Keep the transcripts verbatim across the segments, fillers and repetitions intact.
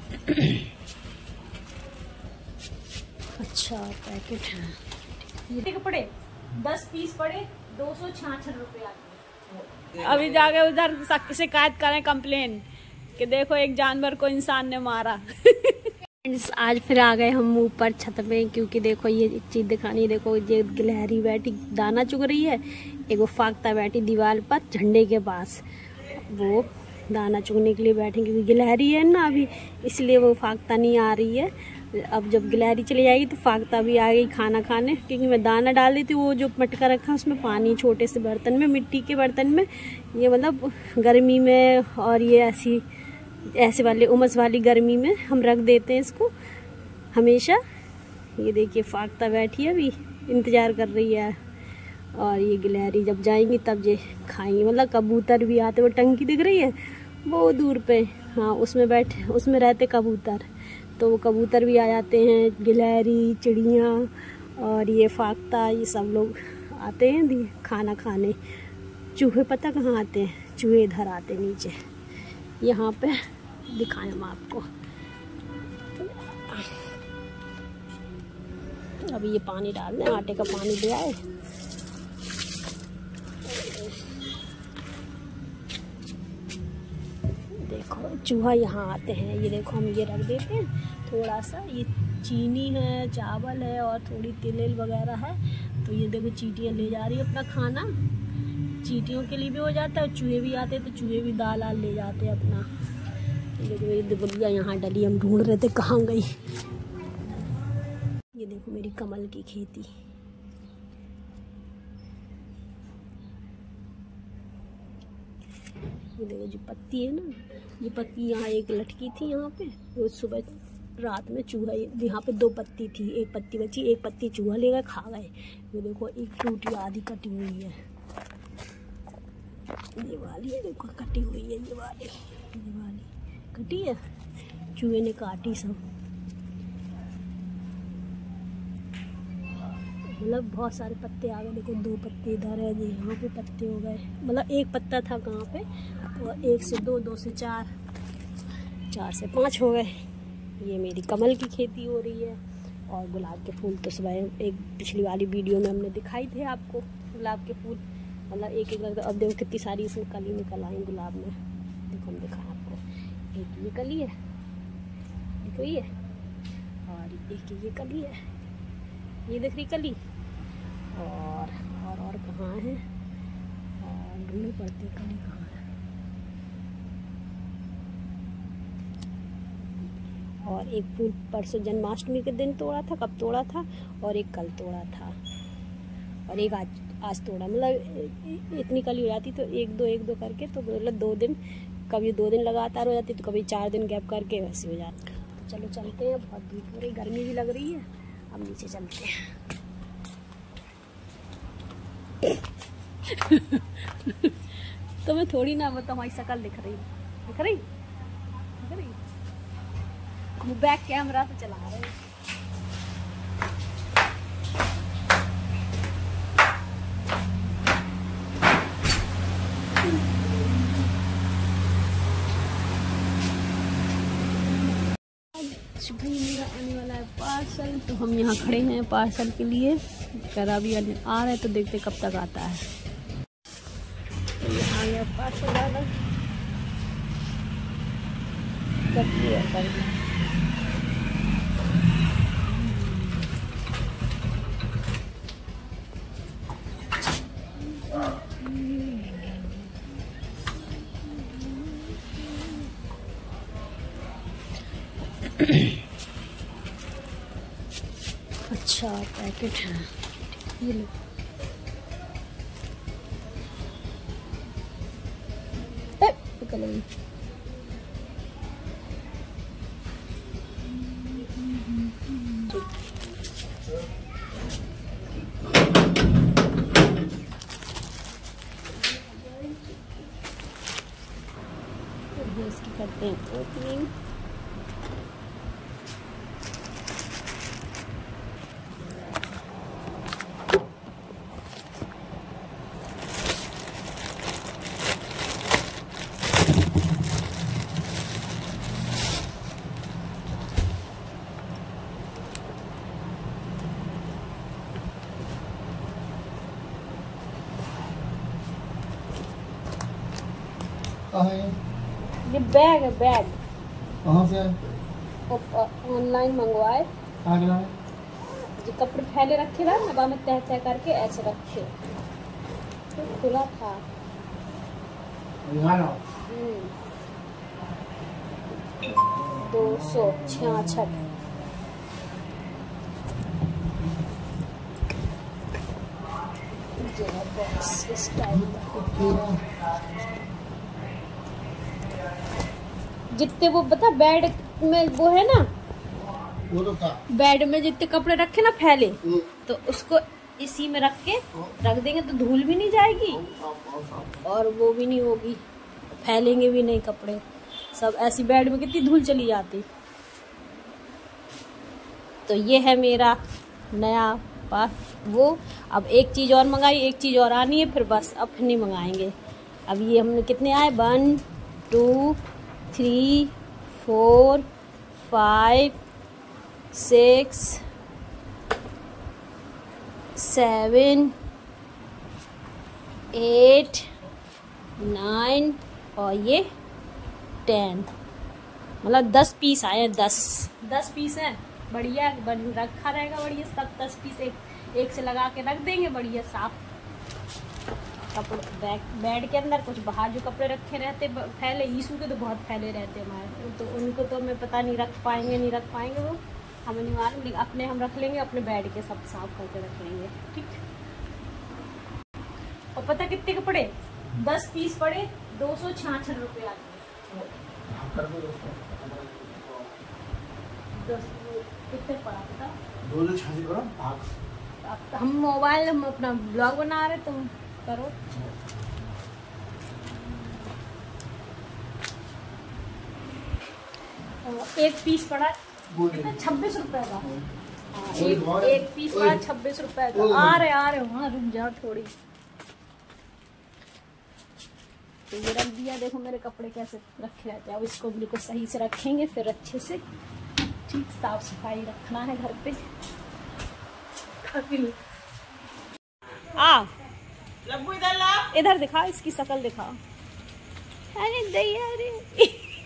अच्छा पैकेट है ये कपड़े दस पीस पड़े दो सौ छियासठ रुपये। अभी जाके उधर शिकायत करें कंप्लेन कि देखो एक जानवर को इंसान ने मारा। आज फिर आ गए हम ऊपर छत में, क्योंकि देखो ये एक चीज दिखानी है। देखो ये गिलहरी बैठी दाना चुग रही है, एक वो फाख्ता बैठी दीवार पर झंडे के पास, वो दाना चुगने के लिए बैठे, क्योंकि गिलहरी है ना अभी, इसलिए वो फाख्ता नहीं आ रही है। अब जब गिलहरी चली जाएगी तो फाख्ता भी आ गई खाना खाने, क्योंकि मैं दाना डाल रही थी। वो जो मटका रखा उसमें पानी छोटे से बर्तन में, मिट्टी के बर्तन में, ये मतलब गर्मी में और ये ऐसी ऐसे वाले उमस वाली गर्मी में हम रख देते हैं इसको हमेशा। ये देखिए फाख्ता बैठी है, अभी इंतज़ार कर रही है, और ये गिलहरी जब जाएंगी तब ये खाएंगी। मतलब कबूतर भी आते, वो टंकी दिख रही है वो दूर पे, हाँ उसमें बैठे, उसमें रहते कबूतर, तो वो कबूतर भी आ जाते हैं, गिलहरी, चिड़िया और ये फाख्ता, ये सब लोग आते हैं खाना खाने। चूहे पता कहाँ आते हैं? चूहे इधर आते नीचे, यहाँ पे दिखाएं हम आपको। अभी ये पानी डाल दें, आटे का पानी ले आए। देखो चूहा यहाँ आते हैं, ये देखो हम ये रख देते हैं थोड़ा सा, ये चीनी है, चावल है और थोड़ी तिल वगैरह है। तो ये देखो चींटियाँ ले जा रही है अपना खाना, चींटियों के लिए भी हो जाता है, चूहे भी आते हैं तो चूहे भी दाल आल ले जाते हैं अपना। ये देखो ये दुबलिया यहाँ डली, हम ढूंढ रहे थे कहाँ गई। ये देखो मेरी कमल की खेती, ये देखो जो पत्ती है ना, ये पत्ती यहाँ एक लटकी थी यहाँ पे, रोज सुबह रात में चूहा, यहाँ पे दो पत्ती थी, एक पत्ती बची, एक पत्ती चूहा लेकर खा गए। ये देखो एक टूटी आधी कटी हुई है, ये वाली है देखो कटी हुई है, ये वाली ये वाली कटी है, चूहे ने काटी सब। मतलब बहुत सारे पत्ते आ गए, देखो दो पत्ते इधर है, यहाँ पे पत्ते हो गए, मतलब एक पत्ता था कहाँ पे, और एक से दो, दो से चार, चार से पाँच हो गए। ये मेरी कमल की खेती हो रही है, और गुलाब के फूल तो सुबह एक पिछली वाली वीडियो में हमने दिखाई थे आपको, गुलाब के फूल मतलब एक एक लगता। अब देखो कितनी सारी इसमें कली निकल आई गुलाब में, देखो हम दिखाएं आपको। एक ये कली है, देखो ये, और एक ये कली है, ये देख रही कली, और और और कहाँ है, और ढूंढनी पड़ती है कली कहाँ है। और एक फूल परसों जन्माष्टमी के दिन तोड़ा था, कब तोड़ा था, और एक कल तोड़ा था, और एक आज आज तोड़ा। मतलब इतनी कली हो जाती तो एक दो एक दो करके, तो मतलब दो दिन, कभी दो दिन लगातार हो जाती तो कभी चार दिन गैप करके वैसे हो जाता। तो चलो चलते हैं, बहुत धूप हो रही, गर्मी भी लग रही है, अब नीचे चलते हैं। तो मैं थोड़ी ना, वो तो हमारी शक्ल दिख रही दिख रही दिख रही वो बैक कैमरा से चला रहे हैं। भाई मेरा आने वाला है पार्सल, तो हम यहाँ खड़े हैं पार्सल के लिए, करा भी आ रहा है, तो देखते कब तक आता है। तो ये आ गया पार्सल वाला, कर दिया कर दिया। अच्छा पैकेट है, ये लो। निकल गई। इसकी करते हैं ओपनिंग। कहाँ है ये बैग है, बैग कहाँ से है? ऑनलाइन मंगवाए। कहाँ गिरा है? जो कपड़े फैले रखे ना हवा में तह तह करके ऐसे रखे, तो खुला था। दो सौ छियासठ। इस टाइप जितने वो बता बेड में वो है ना, वो तो था बेड में जितने कपड़े रखे ना फैले, तो उसको इसी में रख के रख देंगे तो धूल भी नहीं जाएगी और वो भी नहीं होगी, फैलेंगे भी नहीं कपड़े सब। ऐसी बेड में कितनी धूल चली जाती। तो ये है मेरा नया पास वो। अब एक चीज़ और मंगाई, एक चीज़ और आनी है, फिर बस अब फिर नहीं मंगाएंगे। अब ये हमने कितने आए, one two three four five six seven eight nine और ये टेन, मतलब दस पीस आए हैं। दस दस पीस हैं, बढ़िया बन रखा रहेगा बढ़िया सब। दस पीस एक एक से लगा के रख देंगे बढ़िया साफ। कपड़े बैग बेड के अंदर कुछ बाहर जो कपड़े रखे रहते फैले, ईशू के तो बहुत फैले रहते हमारे, तो उनको तो हमें पता नहीं रख पाएंगे नहीं रख पाएंगे वो हमें नहीं मालूम, लेकिन अपने हम रख लेंगे, अपने बेड के सब साफ करके रख लेंगे। ठीक। और पता कितने कपड़े, दस पीस पड़े दो सौ छियासठ रुपये आते। कितने पड़ा पता? दो सौ छियासठ। हम मोबाइल हम अपना ब्लॉग बना रहे, तुम करो। एक पीस पड़ा छब्बीस रुपए का। एक, एक पीस पड़ा छब्बीस रुपए का। आ रहे आ रहे वहाँ रुक जाओ थोड़ी। तो ये रख दिया, देखो मेरे कपड़े कैसे रखे रहते हैं। अब इसको बिल्कुल सही से रखेंगे, फिर अच्छे से ठीक साफ सफाई रखना है घर पे। आ इधर दिखा, इसकी शक्ल दिखा। अरे दैया रे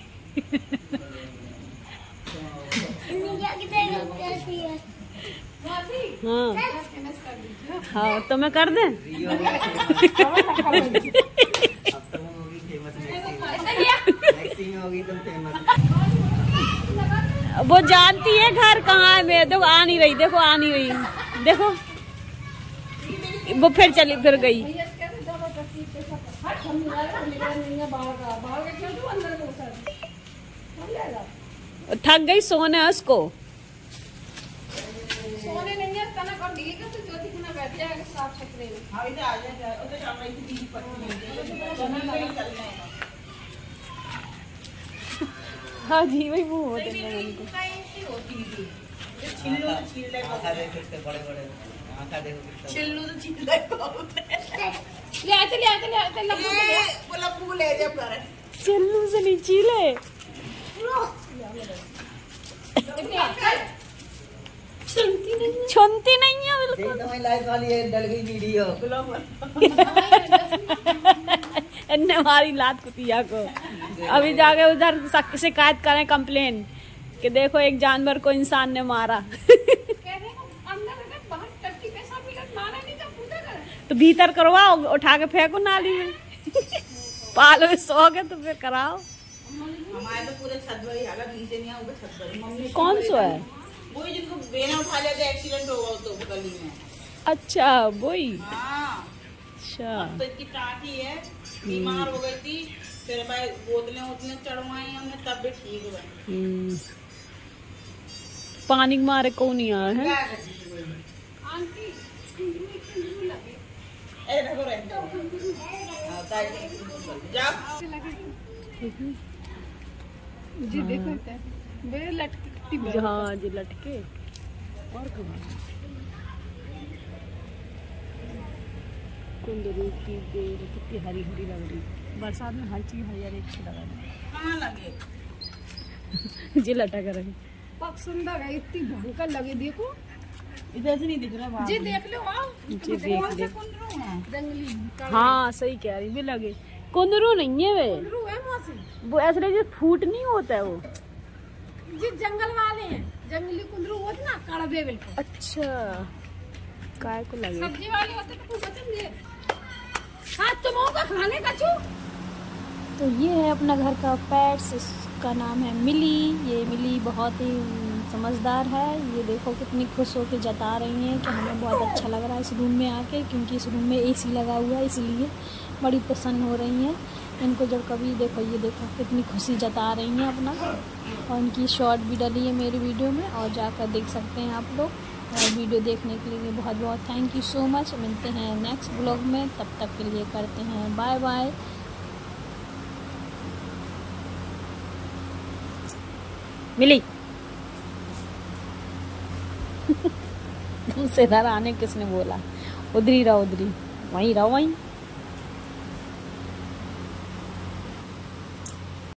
हाँ हाँ तो मैं कर दें। वो जानती है घर कहाँ है मेरे। देखो आ नहीं रही, देखो आ नहीं रही, देखो वो फिर चली फिर गई। थक गई सोने उसको। सोने नहीं है तनक और दिखेगा तो ज्योति खुना बैठ जाएगा साफ सुथरे में। हां इधर आ जा, उधर शाम में दीदी पत्नी है। हाँ जी वही मुंह होते हैं उनको। कैसी होती थी छिल्लू छील ले आंखा देख कितने बड़े बड़े आंखा देखो छिल्लू तो छील ले बहुत है। ले आते ले आते ले आते लप्पू ले वो लप्पू ले जब करे छिल्लू से नहीं छीले। छुनती नहीं है बिल्कुल। एकदम लाइट वाली है, डल गई वीडियो इन्ने हमारी लात कुतिया को। अभी जाके उधर शिकायत करें, कंप्लेन कि देखो एक जानवर को इंसान ने मारा। तो भीतर करवाओ, उठा के फेंको नाली में। पालो सो गए तो फिर कराओ। हमारे तो पूरे छत भरी हालत नीचे नहीं है, ऊपर छत भरी। मम्मी कौन सो है? वही जिनको बेना उठा लिया था, एक्सीडेंट होगा तो गली में। अच्छा वही। हाँ। अच्छा तो इतनी टाटी है, बीमार हो गई थी, फिर भाई बोतलें वोतलें चढ़वाई हमने तब भी ठीक हुआ। पानी के मारे कौन नहीं आया है? जी देखो मेरे लटके। हाँ जी लटके और कुंदरू की बेल कितनी हरी हरी लग रही। बरसात में हर चीज हरी अच्छी लग रही। कहाँ लगे जी लटक रही। बहुत सुंदर है, इतनी भयंकर लगे। देखो इधर से नहीं दिख रहा जी, देख लो आओ जी देख ले। हाँ सही कह रही भी लगे। कुंदरू नहीं है वे, कुंदरू है मौसी। वो ऐसे जो फूट नहीं होता है वो, जी जंगल वाले हैं, जंगली कुंदरू होते ना कड़वे बिल्कुल। अच्छा काय को लगे सब्जी वाले होते तो कुछ बचन दिए। हाँ तुम का खाने का चू। तो ये है अपना घर का पेट्स, इसका नाम है मिली। ये मिली बहुत ही समझदार है। ये देखो कितनी खुश होकर जता रही हैं कि हमें बहुत अच्छा लग रहा है इस रूम में आके, क्योंकि इस रूम में एसी लगा हुआ है, इसलिए बड़ी प्रसन्न हो रही हैं। इनको जब कभी देखो, ये देखो कितनी खुशी जता रही हैं अपना। और इनकी शॉर्ट भी डली है मेरी वीडियो में, और जाकर देख सकते हैं आप लोग। और वीडियो देखने के लिए बहुत बहुत थैंक यू सो मच। मिलते हैं नेक्स्ट ब्लॉग में, तब तक के लिए करते हैं बाय बाय। मिली तुमसे इधर आने किसने बोला? उधरी रहो, उधरी वहीं रहो, वहीं।